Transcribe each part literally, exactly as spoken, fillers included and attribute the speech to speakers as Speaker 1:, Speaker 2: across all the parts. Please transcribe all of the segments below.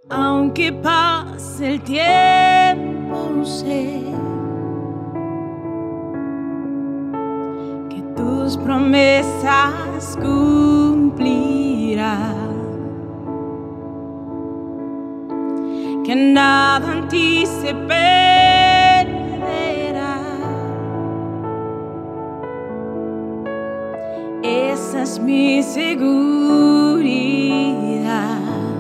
Speaker 1: Aunque pase el tiempo, sé que tus promesas cumplirás, que nada en ti se perderá. Esa es mi seguridad.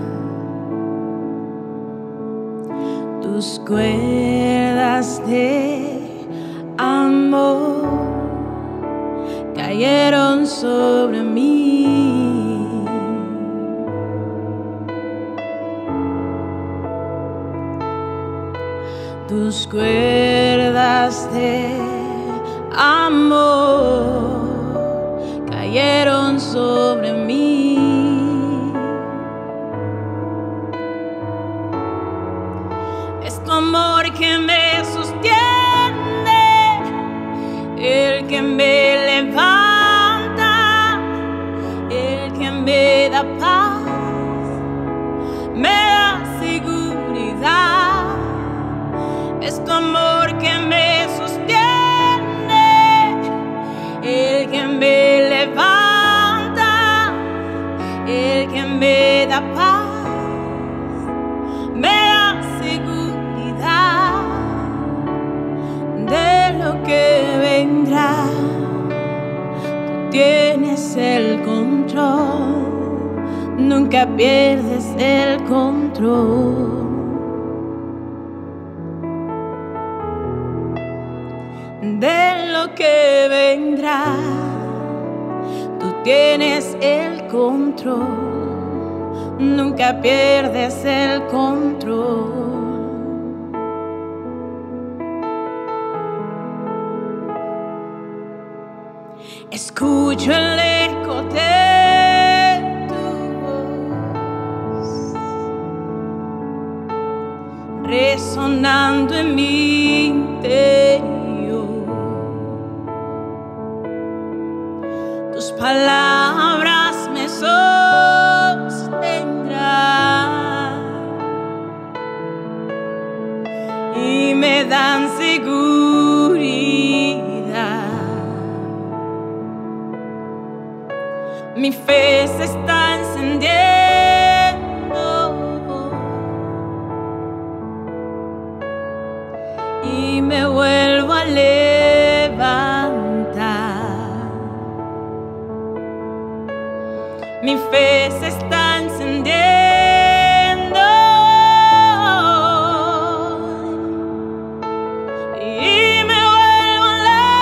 Speaker 1: Tus cuerdas de amor cayeron sobre mí. Tus cuerdas de amor cayeron sobre mí. Es tu amor que me sostiene, el que me levanta, el que me da paz, me da seguridad. Es tu amor que me sostiene, el que me levanta, el que me da paz, me da seguridad de lo que vendrá. Tú tienes el control, nunca pierdes el control. De lo que vendrá, tú tienes el control, nunca pierdes el control. Escucho el eco de tu voz resonando en mi interior. Tus palabras me sostendrán y me dan seguridad. Mi fe se está encendiendo y me vuelvo a levantar. Mi fe se está encendiendo y me vuelvo a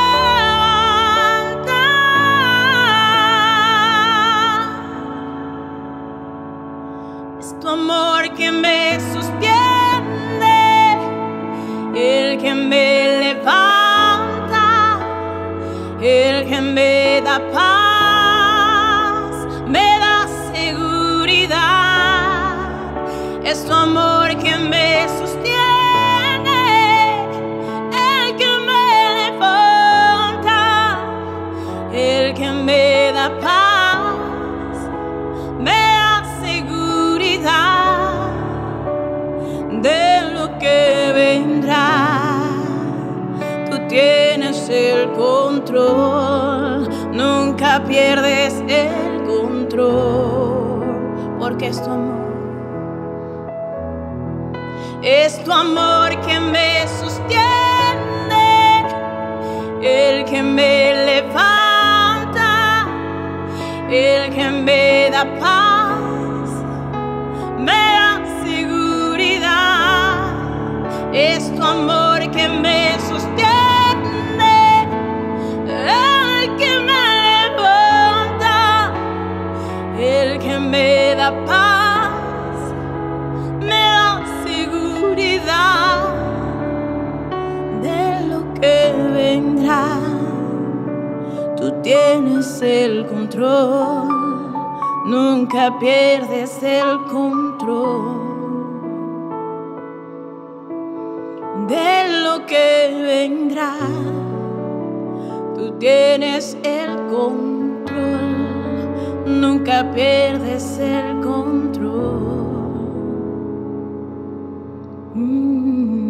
Speaker 1: levantar. Es tu amor que me sostiene, el que me levanta, el que me da paz, me da seguridad. Es tu amor que me sostiene, el que me levanta, el que me da paz, me da seguridad de lo que vendrá. Tú tienes el control, nunca pierdes el control, porque es tu amor. Es tu amor que me sostiene, el que me levanta, el que me da paz, me da seguridad. Es tu amor que me sostiene, el que me levanta, el que me da paz, me da seguridad de lo que vendrá. Tú tienes el control, nunca pierdes el control de lo que vendrá. Tú tienes el control, nunca pierdes el control. Mm.